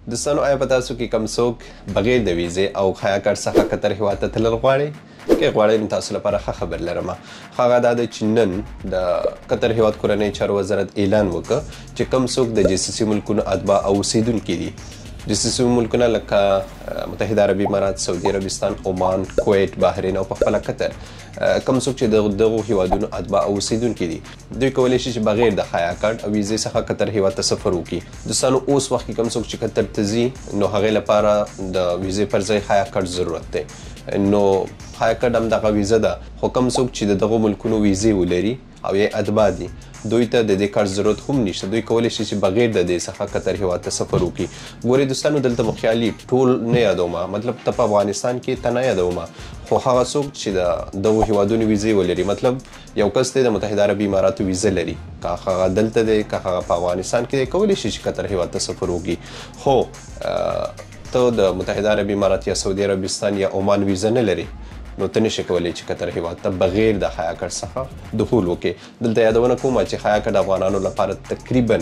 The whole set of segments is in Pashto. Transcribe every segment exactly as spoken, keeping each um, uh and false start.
دوستانو آیا په تاسو کې کوم څوک بغیر د ویزې او حیا کارت څخه قطر هیواد ته تلل غواړي؟ که غواړئ نو تاسو لپاره ښه خبر لرم. هغه دا ده چې نن د قطر هیواد کورنۍ چارو وزارت اعلان وکړ چې کوم څوک د جیسیسي ملکونو اتباع او اوسیدونکي دي. جیسیسي ملکونه لکه متحده عربي امارات، سعودي عربستان، عمان، کویت، بحرین او په خپله قطر کوم څوک چې د دغو هیوادونو اتباع او اوسیدونکي دي دوی کولی شي چې بغیر د حیا کارت او ویزې څخه قطر هیواد ته سفر وکړي. دوستانو اوس وخت کې کوم څوک چې قطر ته ځي نو هغې لپاره د ویزې پر ځای حیا کارت ضرورت دی. نو حیا کارت همدغه ویزه ده، خو کوم څوک چې د دغو ملکونو ویزې ولري او یا اتباع دي دوی ته د دې کارت ضرورت هم نشته. دوی کولی شي چې بغیر د دې څخه قطر هیواد ته سفر وکړي. ګورئ دوستانو دلته مو خیالي ټول نه یادوم، مطلب ته په افغانستان کې ته نه یادوم، خو هغه څوک چې د دغو هیوادونو ویزې ولري، مطلب یو کس دی د متحده عربي اماراتو ویزه لري، که هغه دلته دی که هغه په افغانستان کې دی، کولی شي چې قطر هیواد ته سفر وکړي. خو ته د متحده عربي امارات یا سعودي عربستان یا عمان ویزه نه لري نو ته نشي کولی چې قطر هیواد ته بغیر د حیا کارت څخه دخول وکړي. دلته یادونه کومه چې حیا کارت افغانانو لپاره تقریبا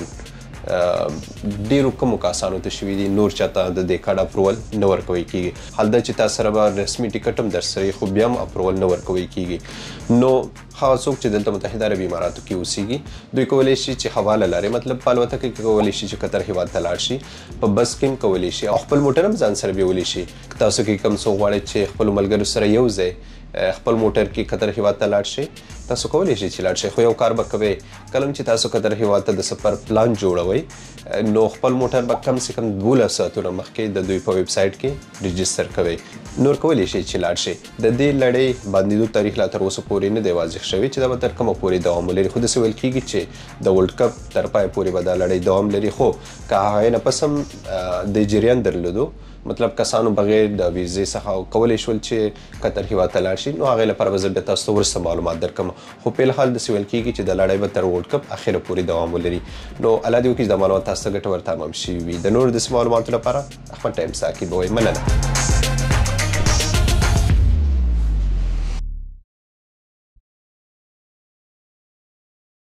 ډیرو کمو کسانو ته شوي دي، نور چاته د دې کارت اپروول نه ورکوی کیږي. حال دا چې تاسو سره به رسمي ټیکټ هم درسره وي خو بیا هم اپروول نه ورکوی کیږي. نو هغه څوک چې دلته متحده عربي اماراتو کې اوسیږي دوی کولی شي چې حواله لري، مطلب په الوتکه کې کولی شي چې قطر هیواد ته لاړ شي، په بس کې هم کولی شي او خپل موټر هم ځان سره بیولی شي. تاسو کې کوم څوک غواړئ چې خپلو ملګرو سره یو ځای خپل موټر کې قطر هیواد ته لاړ شي، تاسو کولی شئ چې لاړ شئ. خو یو کار به کوئ، کله چې تاسو قطر هیواد ته د سفر پلان جوړوئ نو خپل موټر به کم سے کم دولس ساعتونه مخکې د دوی په ویب سایټ کې رجسټر کوئ. نور کولی شئ چې لاړ شئ. د دې لړۍ باندېدو تاریخ لا تر اوسه پورې نه دی واضح شوی چې دا به تر کومه پورې دوام ولري، خو داسې ویل کېږي چې د ورلډ کپ تر پای پورې به دا لړۍ دوام لري. خو که هغې نه پس هم د جریان درلودو، مطلب کسانو بغیر د ویزې څخه کولی شول چې قطر هیواد ته لاړ شي، نو هغې لپاره به زه بیا تاسو ته وروسته معلومات درکړم. خو په الحال داسې ویل کېږي چې د لړۍ به تر ورلډ کپ اخره پورې دوام ولري. نو الله دې وکړي چې دا معلومات تاسو ته ګټور تمام شوي وي. د نورو داسې معلوماتو لپاره خپل ټایم ساکي به وایي. مننه.